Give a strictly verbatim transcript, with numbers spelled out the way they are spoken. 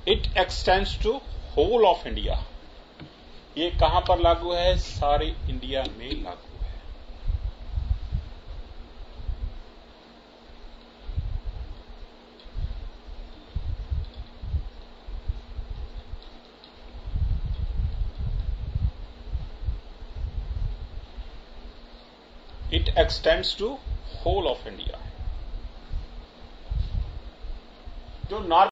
It extends to whole of India. ये कहां पर लागू है? सारे इंडिया में लागू है। It extends to whole of India. जो नॉर्थ